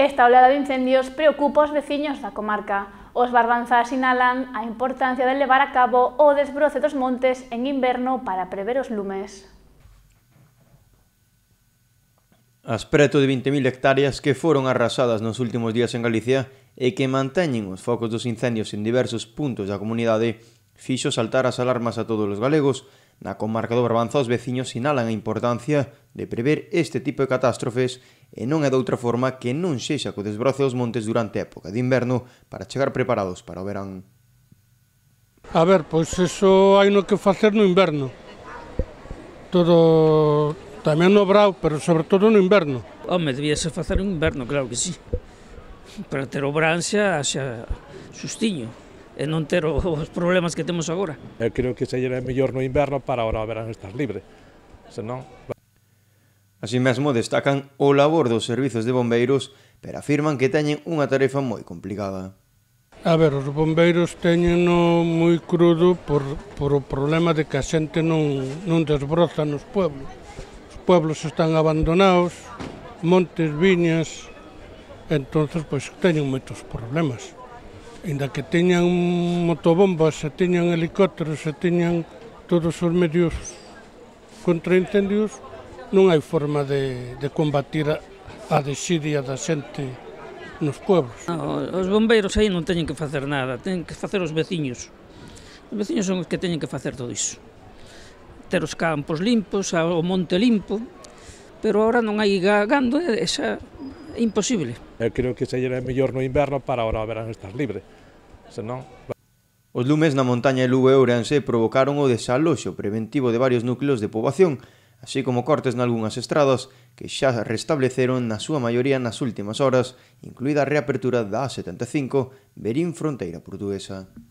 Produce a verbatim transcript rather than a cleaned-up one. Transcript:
Esta oleada de incendios preocupa os veciños da comarca. Os barbanzás sinalan a importancia de levar a cabo o desbroce dos montes en inverno para prever os lumes. As preto de vinte mil hectáreas que foron arrasadas nos últimos días en Galicia e que manteñen os focos dos incendios en diversos puntos da comunidade fixo saltar as alarmas a todos os galegos. Na comarca do Barbanza os veciños sinalan a importancia de prever este tipo de catástrofes e non é doutra forma que non sexa co desbroce dos montes durante a época de inverno para chegar preparados para o verán. A ver, pois eso hai no que facer no inverno. Todo, tamén no brao, pero sobre todo no inverno. Home, debíase facer no inverno, claro que sí. Para ter o verán xa, xa xustiño e non ter os problemas que temos agora. Eu creo que sería mellor no inverno para ahora o verán estar libre, senón... Así mesmo destacan o labor dos servizos de bombeiros, pero afirman que teñen unha tarefa moi complicada. A ver, os bombeiros teñeno moi crudo por, por o problema de que a xente non, non desbroza nos pueblos. Os pueblos están abandonados, montes, viñas, entonces pois teñen moitos problemas. Ainda que teñan motobombas, se teñan helicópteros, se teñan todos os medios contra incendios, non hai forma de, de combatir a, a desidia da xente nos pueblos. No, os bombeiros aí non teñen que facer nada, teñen que facer os veciños. Os veciños son os que teñen que facer todo iso. Ter os campos limpos, o monte limpo, pero ahora non hai gando, é xa é imposible. Eu creo que sería mellor no inverno para ahora o verán estar libre, senón... Os lumes na montaña de Lugo e Ourense provocaron o desaloxo preventivo de varios núcleos de poboación, así como cortes nalgunhas estradas que xa restableceron na súa maioría nas últimas horas, incluída a reapertura da A setenta e cinco Verín fronteira portuguesa.